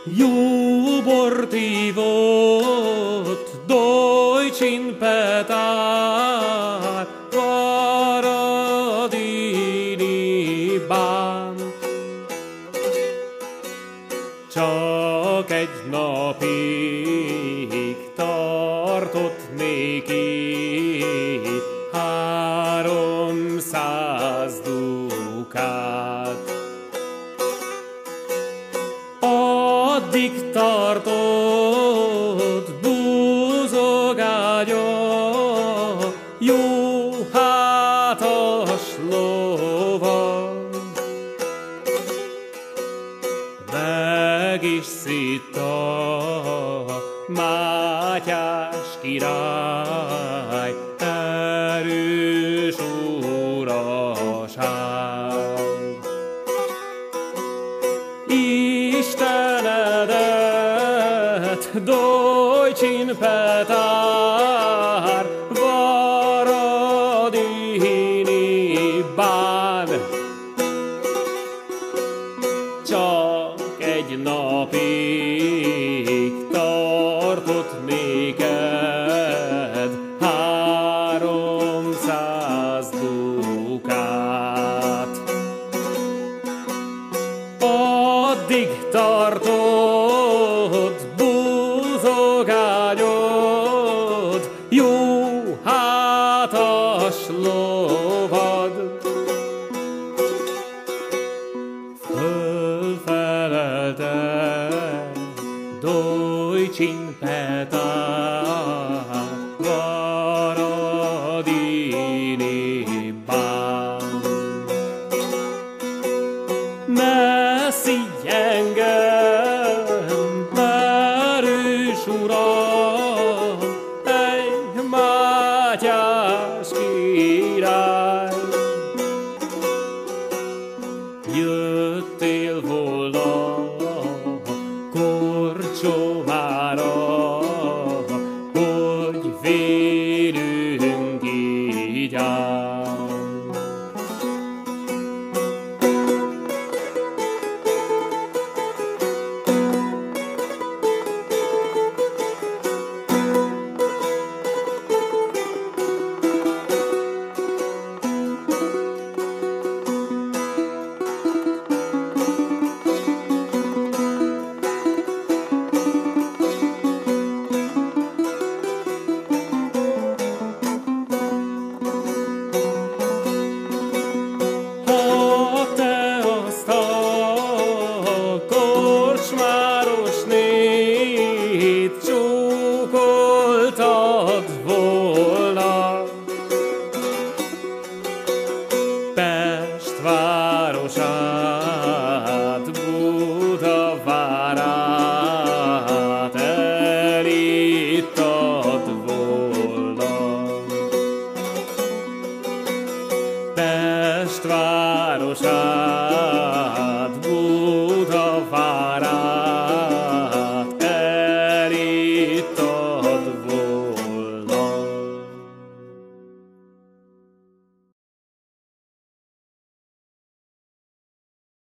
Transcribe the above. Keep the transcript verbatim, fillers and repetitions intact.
Jó bort ivott, Deutschen Petár, Varadini bán. Csak egy napig tartott néki háromszáz dukát. Addig tartott búzogágya, jó hátas lovan. Meg is szitta Mátyás király, erős uraság. Istenedet, Deutschen Petár, Varadini bán. Csak egy napig tartott néked háromszáz dukát. Addig tartott búzogányod, jó hátas lovad. Fölfelelte Deutschen Petár, Varadini bán. Ne szidj engem, erős uram, egy Mátyás király. Jöttél volna Korcsomára, hogy vélünk így áll. Ha te azt